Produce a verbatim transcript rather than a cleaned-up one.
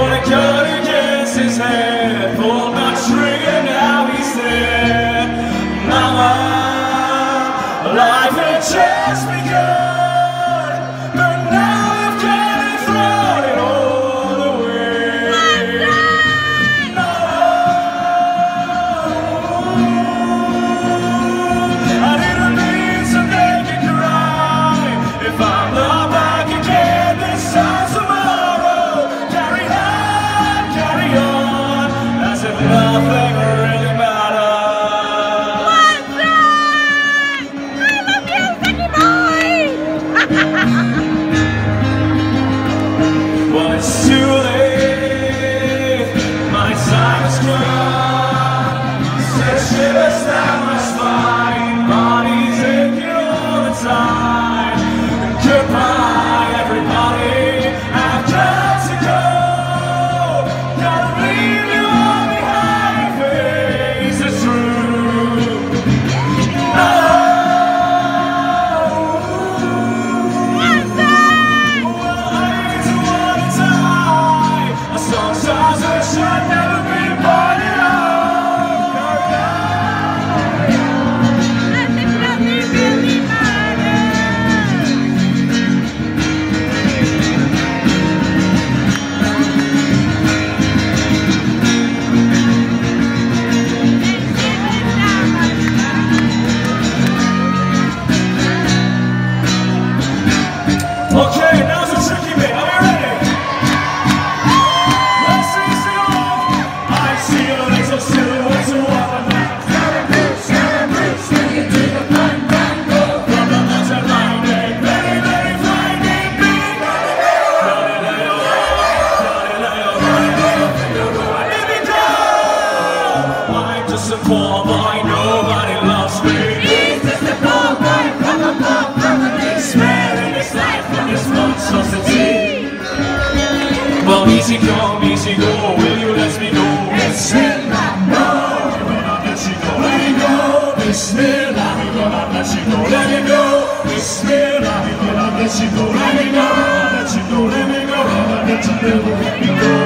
put a gun against his head, pulled my trigger, now he's dead. Mama, life had just begun, but now I've got it thrown it all away. No, I didn't mean to make you cry. If I'm not back again this time tomorrow, carry on, carry on, as if nothing really matters. Well, it's too late, my time is gone. Said shivers down my spine, body's aching all the time. Goodbye, everybody, I've got to go. Gotta leave you all behind, face the truth. No. Sometimes I should never be born at all. As if nothing really matters. Okay, now's the tricky bit. Are you ready? Let's sing it off. I see a little silhouette of watermelon. Swinging to the fun, fun, go. From the mountain line, very, very frightening, big. Let me go. I'm just a poor boy, nobody loves me. He's just a poor boy from a poor family, Sparing his life from this monstrosity. Well, easy come, easy go, will you let me go? Bismillah, no, we will not let you go. Let me go, Bismillah, we will not let you go. Let me go, Bismillah, we will not let you go. Let me go, let you go, let me go, let you go, let me go.